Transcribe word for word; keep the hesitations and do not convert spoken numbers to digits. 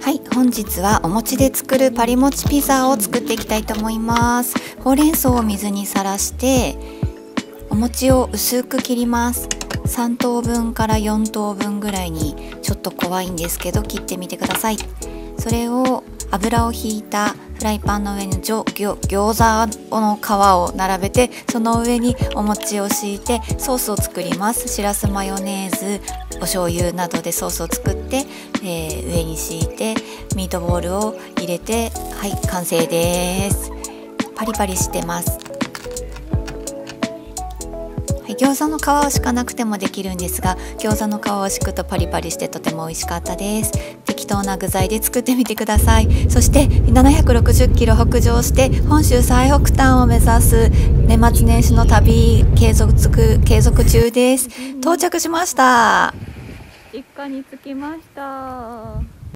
はい、本日はお餅で作るパリもちピザを作っていきたいと思います。ほうれん草を水にさらしてお餅を薄く切ります。さん等分からよん等分ぐらいに、ちょっと怖いんですけど切ってみてください。それを油をひいたフライパンの上に餃子の皮を並べて、その上にお餅を敷いてソースを作ります。しらすマヨネーズ、お醤油などでソースを作って、えー、上に敷いてミートボールを入れて、はい、完成です。パリパリしてます。はい、餃子の皮を敷かなくてもできるんですが、餃子の皮を敷くとパリパリしてとても美味しかったです。適当な具材で作ってみてください。そしてななひゃくろくじゅっキロ北上して本州最北端を目指す年末年始の旅継続継続中です。到着しました。 実家に着きました。